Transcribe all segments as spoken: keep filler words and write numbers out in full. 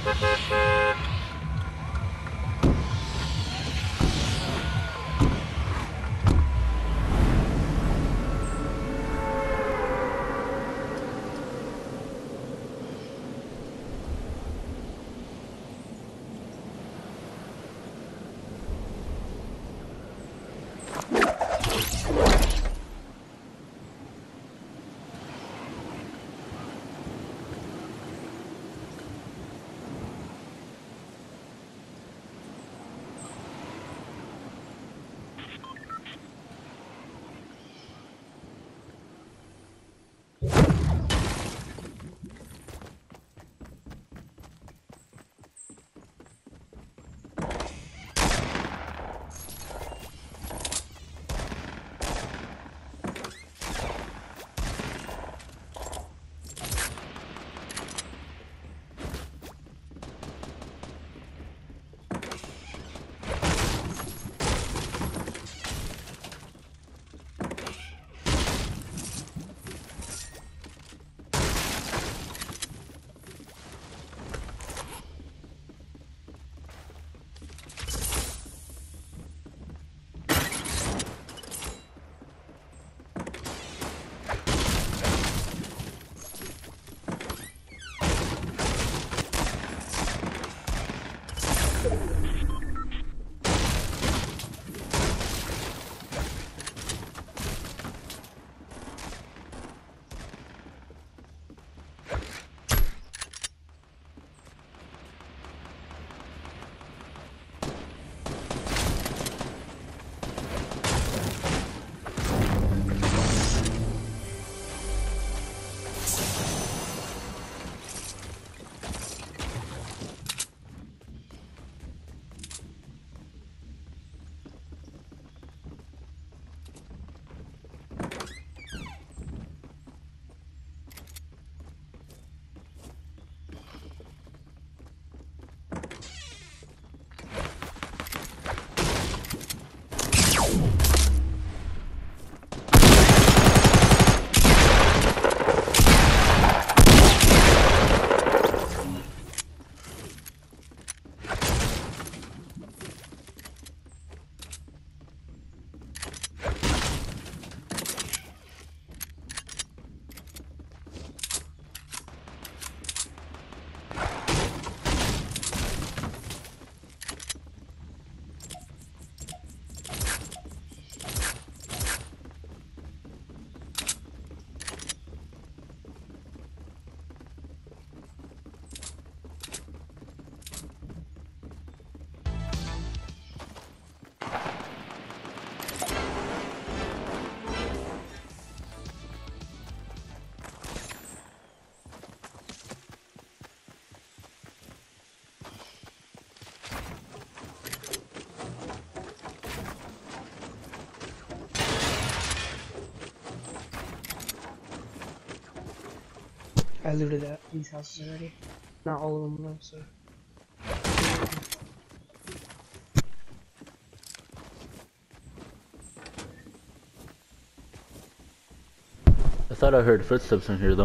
I looted that these houses already. Not all of them though, so. I thought I heard footsteps in here though.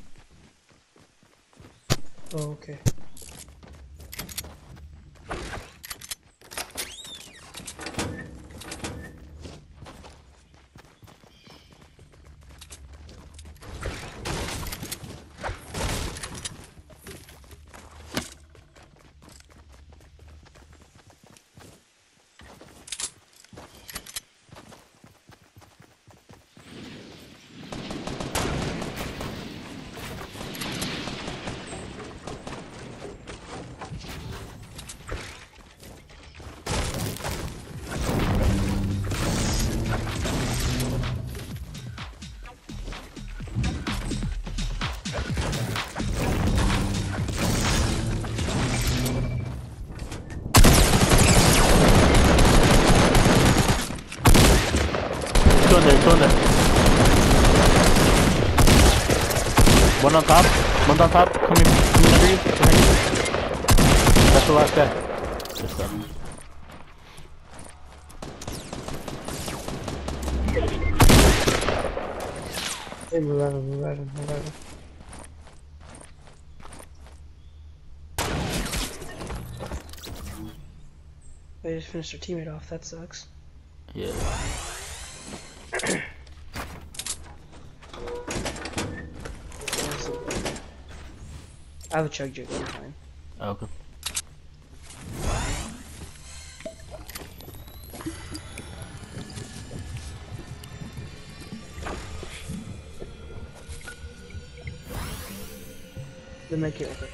Oh, okay. One on top, one on top, coming, coming under you, behind you. That's the last guy. Just that. Hey, move at him, move at him, move at him. They just finished their teammate off. That sucks. Yeah. I have a chug jug. I'm fine. Okay. The med kit right there.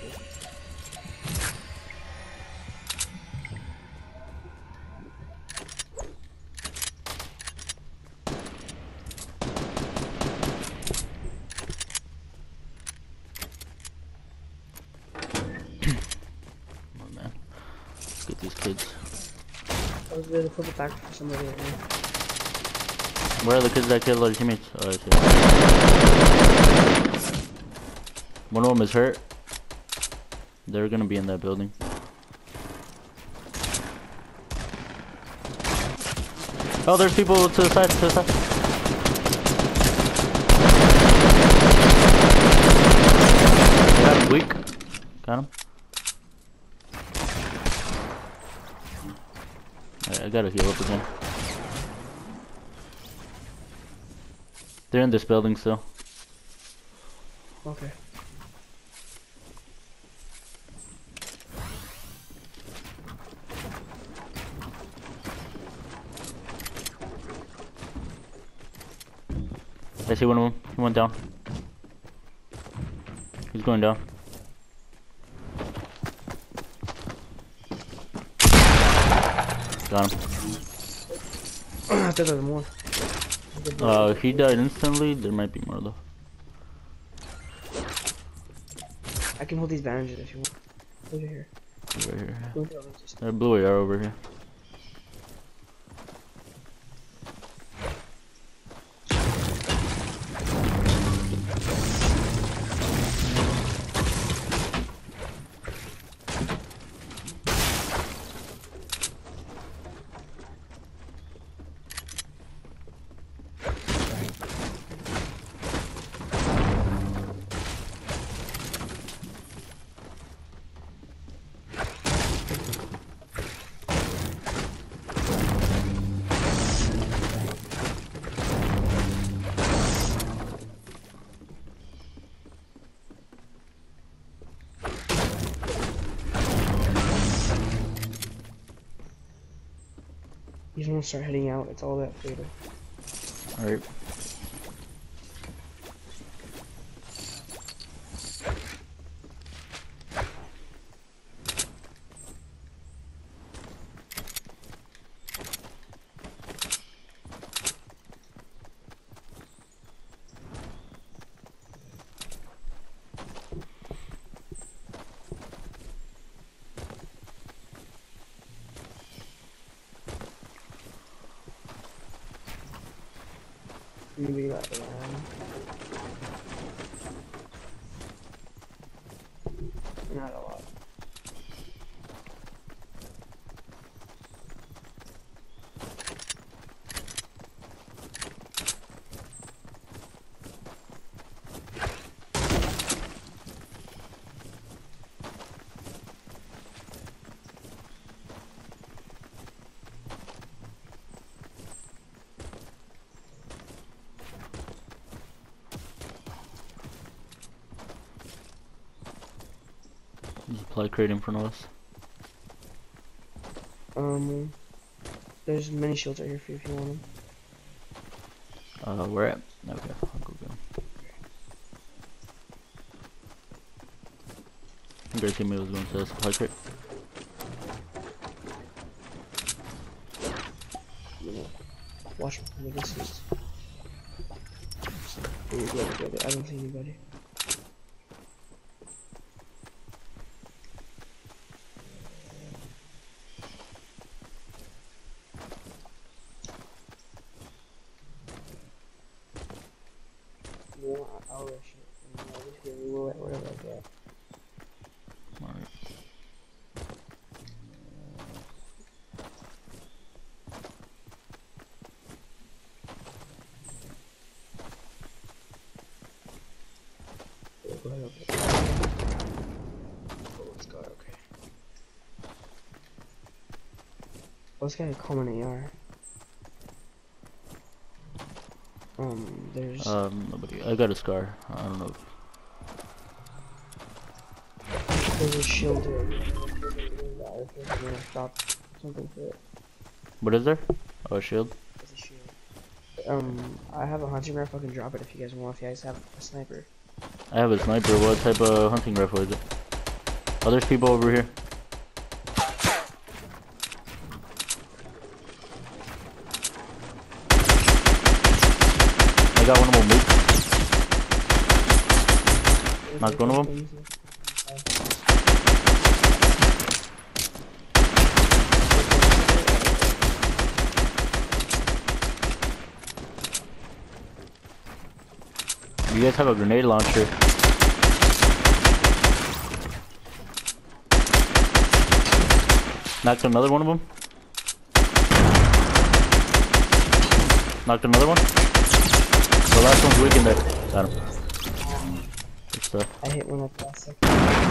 Come on, man. Let's get these kids. I was going to flip it back for somebody right now. Where are the kids that killed our teammates? Oh, I see. One of them is hurt. They're gonna be in that building. Oh, there's people to the side, to the side. Got him weak. Got him. Alright, I gotta heal up again. They're in this building still. Okay. I see one of them. He went down. He's going down. Got him. I thought there was more. Uh, he died instantly. There might be more though. I can hold these bandages if you want. Over here. Over here. Over here. Just- Uh, Blue A R over here. You just want to start heading out. It's all that fatal. Alright. Maybe that around. Not a lot. There's a supply crate in front of us. Um, there's many shields right here for you if you want them. Uh, where at? Okay, I'll go get 'em. I think our teammate was going to the supply crate. You know, watch from the distance. Here you go, get it. I don't see anybody. Yeah, I'll rush it. And I'll just give you whatever I get. Alright. Let's get a common A R. Um, there's. Um, nobody. I got a scar. I don't know. If... There's a shield here. I'm gonna stop something for it. What is there? Oh, a shield. There's a shield. Um, I have a hunting rifle. I can drop it if you guys want. If you guys have a sniper. I have a sniper. What type of hunting rifle is it? Oh, there's people over here. I got one of them weak. Knocked one of them. You guys have a grenade launcher. Knocked another one of them. Knocked another one. The last one's weak in there. Got him. Good stuff. I hit one like last second.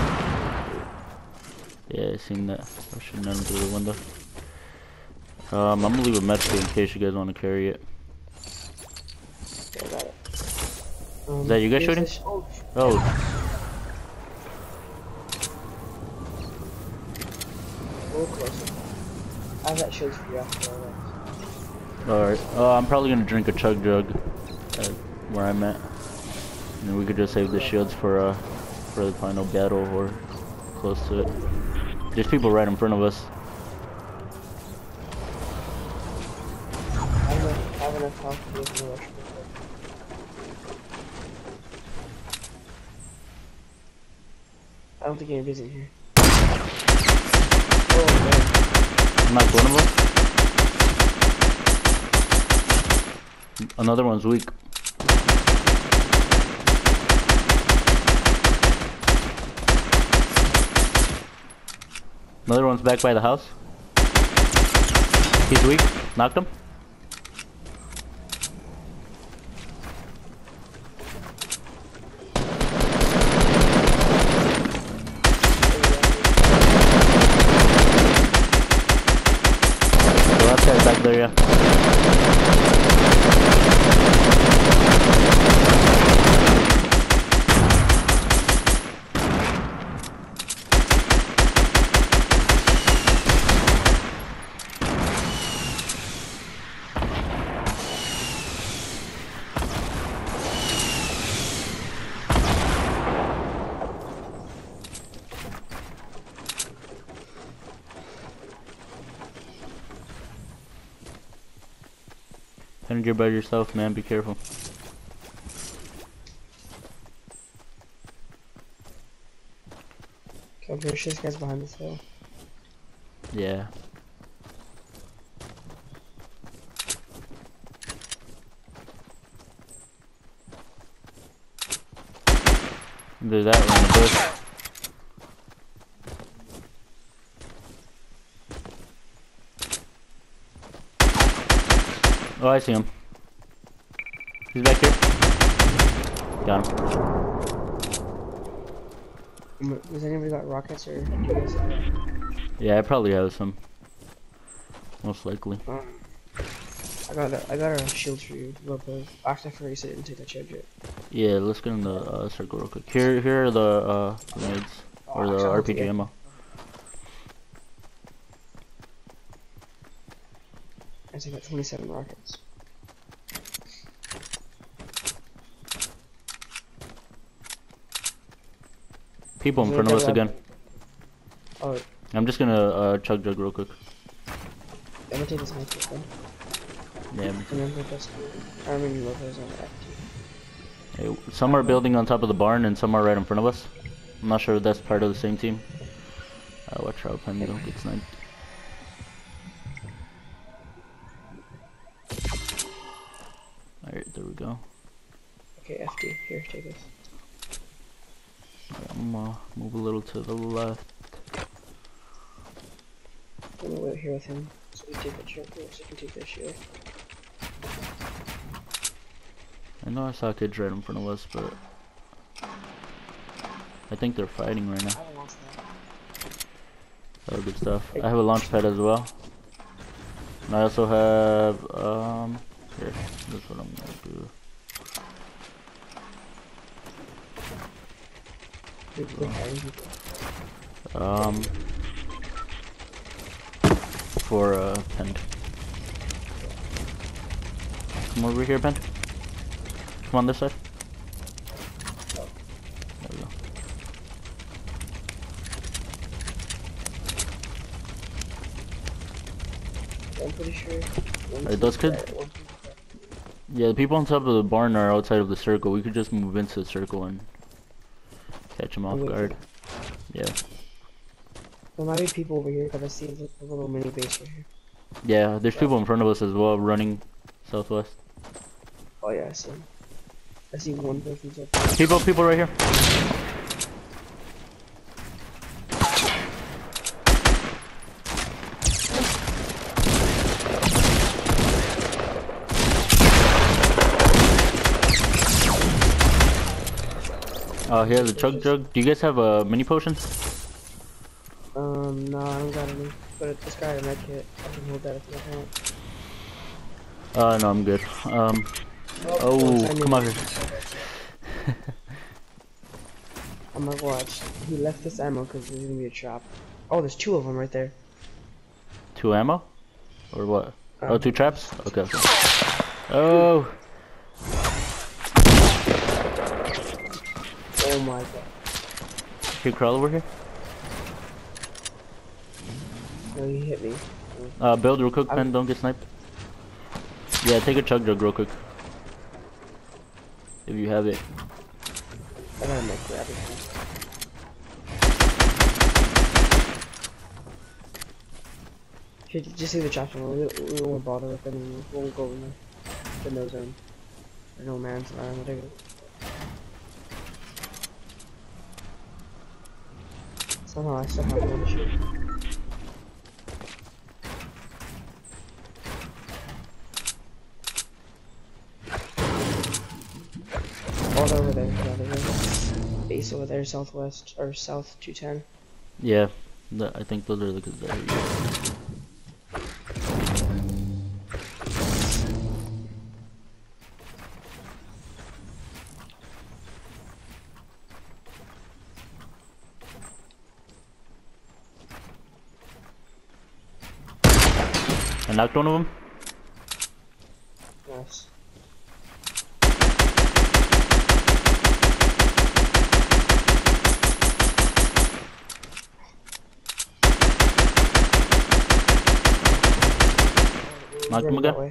Yeah, I seen that. I shouldn't have through the window. Um, I'm gonna leave a medkit in case you guys want to carry it. Okay, I got it. Um, Is that you guys shooting? Oh. Oh. A little closer. I have that shield for you after all that. Alright. Uh, I'm probably gonna drink a chug jug at where I'm at. And then we could just save the shields for uh for the final battle or close to it. There's people right in front of us. I have enough, I have enough health to give me a rush. I don't think anybody's in here. Oh man. Knocked one of them. Another one's weak. Another one's back by the house. He's weak. Knocked him. The last guy's back there, yeah. And you're by yourself, man. Be careful. Okay, I'm pretty sure this guy's behind this hill. Yeah. There's that one in the bush. Oh, I see him. He's back here. Got him. Um, Does anybody got rockets or do you guys have that? Yeah, I probably have some. Most likely. Um, I got a, I got a shield for you, Lopez. Actually, I forgot you said you didn't take that chip yet. Yeah, let's get in the uh, circle real quick. Here, here are the uh, grenades or the R P G ammo. I think I got twenty-seven rockets. People in front of us again. Oh, I'm just gonna uh, chug jug real quick. I'm gonna take this mic then. Yeah. And then Lopez. I mean Lopez on that. Hey, some are building on top of the barn and some are right in front of us. I'm not sure if that's part of the same team. Uh, watch out, plan you don't get sniped. Alright, there we go. Okay, F D. Here, take this. Right, I'm gonna move a little to the left. I'm gonna wait here with him so we take the chip so we can take the shield. I know I saw kids right in front of us, but I think they're fighting right now. I have a launch pad. Oh, good stuff. I have a launch pad as well. And I also have um here. This is what I'm gonna do. Um, for uh, pen. Come over here, pen. Come on this side. There we go. I'm pretty sure. Alright, those kids. Yeah, the people on top of the barn are outside of the circle. We could just move into the circle and catch them off guard. Yeah. There might be people over here because I see a little mini base right here. Yeah, there's people in front of us as well running southwest. Oh yeah, I see. I see one person. People, people right here. Oh, uh, here's a chug jug. Do you guys have a uh, mini potion? Um, no, I don't got any. But this guy had a med kit. I can hold that if you want. Uh, no, I'm good. Um, oh, oh come on here. I'm like, watch. He left this ammo because there's gonna be a trap. Oh, there's two of them right there. Two ammo? Or what? Um, oh, two traps? Okay, okay. Oh! Oh my god. Can you crawl over here? No, he hit me. Uh, build real quick, I'm... pen, don't get sniped. Yeah, take a chug jug real quick. If you have it. I gotta make grab it. Here, just see the chopper. We, we won't bother with them. We won't go in the, the no zone. Or no man's land, whatever. Somehow I still have one shoot. All over there, yeah, there's a base over there, southwest, or south two ten. Yeah, the, I think those are the good areas. I knocked one of them. Nice. Knocked him again.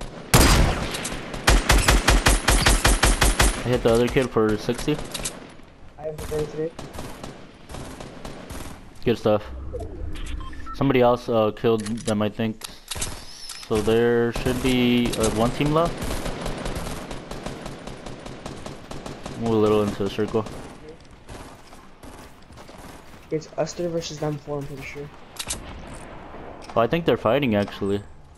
I hit the other kid for sixty. I have the thirty-three. Good stuff. Somebody else uh, killed them, I think. So there should be uh, one team left. Move a little into the circle. It's us three versus them four, I'm pretty sure. Oh, I think they're fighting actually.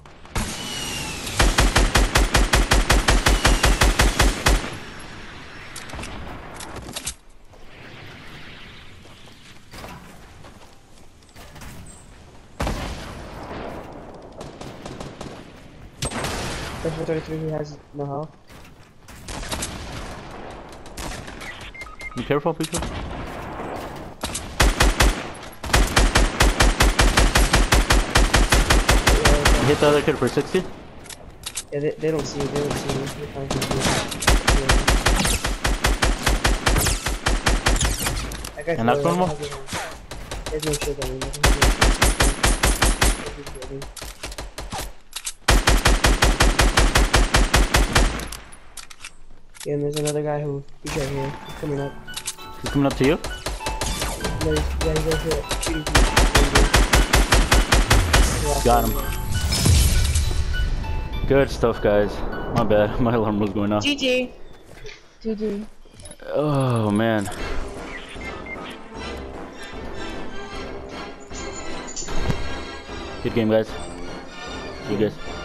There's one thirty-three who has no health. Be careful, people. You hit the other kid for sixty? Yeah, they, they don't see you, they don't see you. They're fine for you. Yeah. And that's one more? There's no shit on me. Yeah, and there's another guy who, he's right here, he's coming up. He's coming up to you? Yeah, he's, yeah, he's right here, shooting you. Got him. Good stuff, guys. My bad, my alarm was going off. G G. G G. Oh, man. Good game, guys. See you guys.